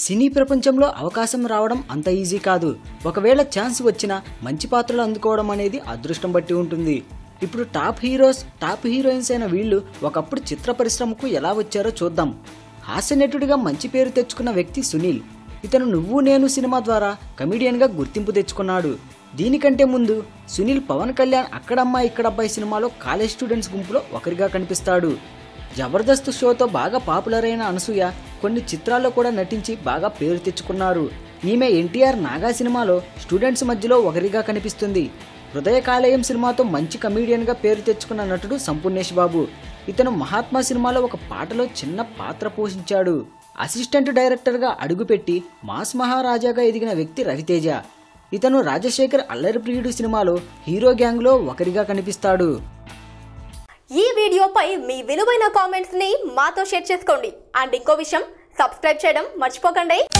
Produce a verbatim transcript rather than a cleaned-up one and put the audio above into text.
సినీ ప్రపంచంలో అవకాశం రావడం అంత ఈజీ కాదు. ఒకవేళ ఛాన్స్ వచ్చినా మంచి పాత్రలు అందుకోవడం అనేది అదృష్టం బట్టి ఉంటుంది. ఇప్పుడు టాప్ హీరోస్ టాప్ హీరోయిన్స్ అయిన వీళ్ళు ఒకప్పుడు చిత్ర పరిశ్రమకు ఎలా వచ్చారో చూద్దాం. హాస్య నటుడిగా మంచి పేరు తెచ్చుకున్న వ్యక్తి సునీల్. ఇతను నువ్వు నేను సినిమా ద్వారా కమెడియన్గా గుర్తింపు తెచ్చుకున్నాడు. దీనికంటే ముందు సునీల్ పవన్ కళ్యాణ్ అక్కడమ్మాయి ఇక్కడబ్బాయి సినిమాలో కాలేజ్ స్టూడెంట్స్ గుంపులో ఒకరిగా కనిపిస్తాడు. జబర్దస్త్ షోతో బాగా పాపులర్ అయిన అనసూయ కొన్ని చిత్రాల్లో కూడా నటించి బాగా పేరు తెచ్చుకున్నారు. ఈమె ఎన్టీఆర్ నాగా సినిమాలో స్టూడెంట్స్ మధ్యలో ఒకరిగా కనిపిస్తుంది. హృదయ కాలేయం సినిమాతో మంచి కమీడియన్గా పేరు తెచ్చుకున్న నటుడు సంపూర్ణేష్ బాబు. ఇతను మహాత్మా సినిమాలో ఒక పాటలో చిన్న పాత్ర పోషించాడు. అసిస్టెంట్ డైరెక్టర్గా అడుగుపెట్టి మాస్ మహారాజాగా ఎదిగిన వ్యక్తి రవితేజ. ఇతను రాజశేఖర్ అల్లరి ప్రియుడు సినిమాలో హీరో గ్యాంగ్లో ఒకరిగా కనిపిస్తాడు. ఈ వీడియోపై మీ విలువైన కామెంట్స్ ని మాతో షేర్ చేసుకోండి. అండ్ ఇంకో విషయం, సబ్స్క్రైబ్ చేయడం మర్చిపోకండి.